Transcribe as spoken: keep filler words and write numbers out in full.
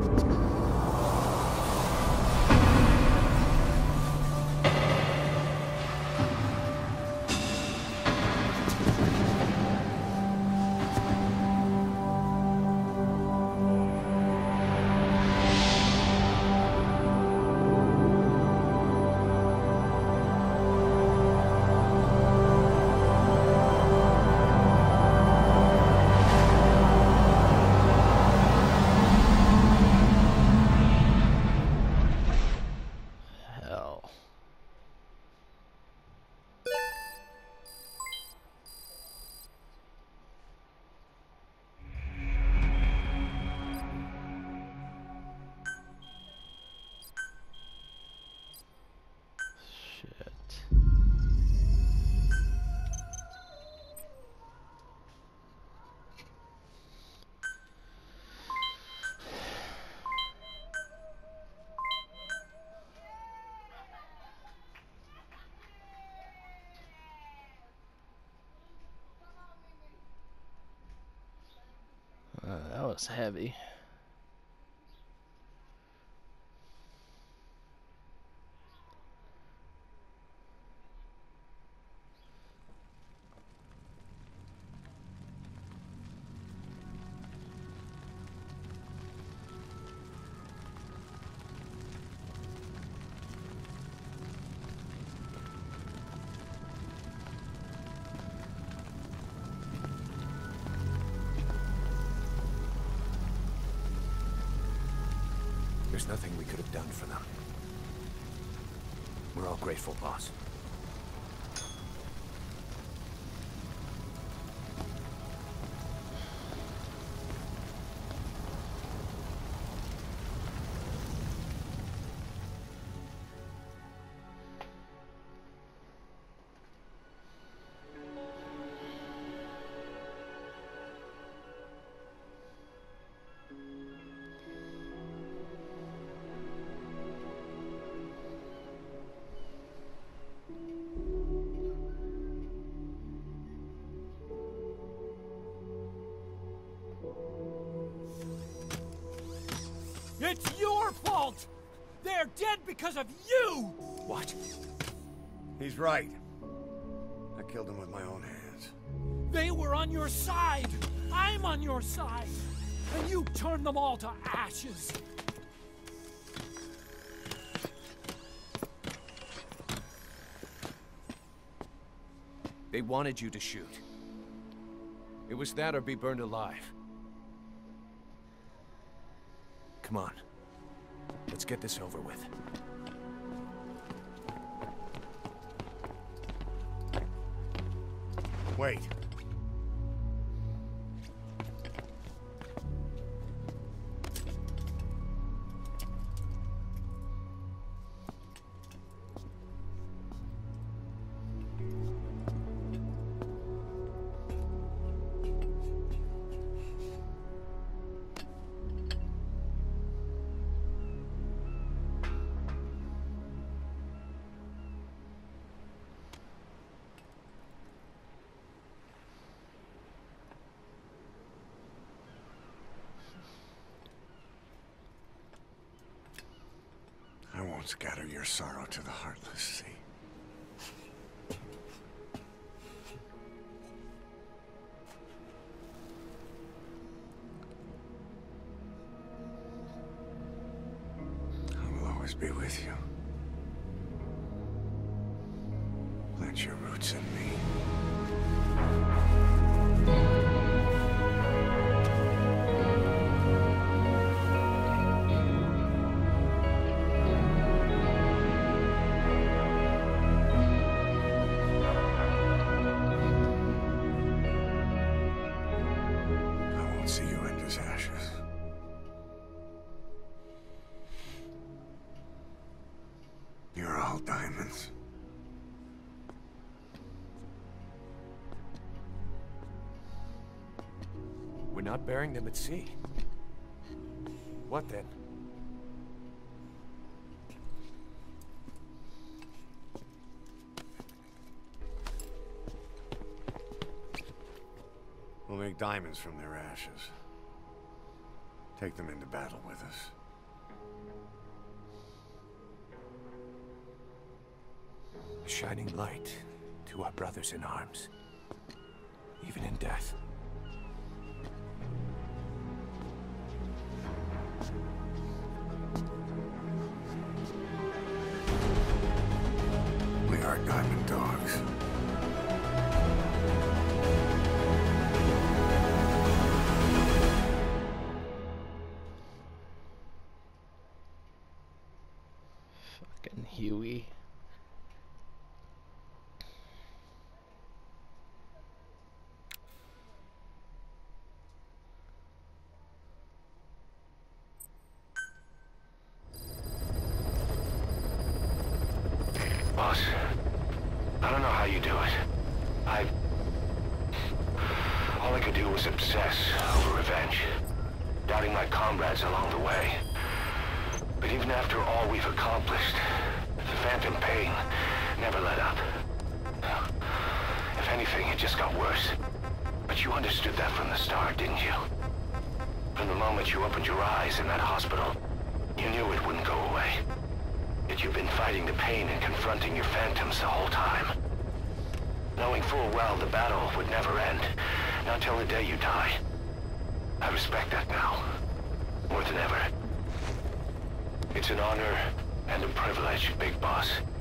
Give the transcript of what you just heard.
Uh, that was heavy. There's nothing we could have done for them. We're all grateful, boss. It's your fault! They're dead because of you! What? He's right. I killed him with my own hands. They were on your side! I'm on your side! And you turned them all to ashes! They wanted you to shoot. It was that or be burned alive. Come on. Let's get this over with. Wait. I won't scatter your sorrow to the heartless sea. I will always be with you. Plant your roots in me. See you end as ashes. You're all diamonds. We're not burying them at sea. What then? We'll make diamonds from their ashes. Take them into battle with us. A shining light to our brothers in arms, even in death. We are Diamond Dogs. Fucking Huey. Boss, I don't know how you do it. I... All I could do was obsess over revenge, doubting my comrades along the way. But even after all we've accomplished, the phantom pain never let up. If anything, it just got worse. But you understood that from the start, didn't you? From the moment you opened your eyes in that hospital, you knew it wouldn't go away. That you've been fighting the pain and confronting your phantoms the whole time. Knowing full well the battle would never end, not till the day you die. I respect that now, more than ever. It's an honor and a privilege, Big Boss.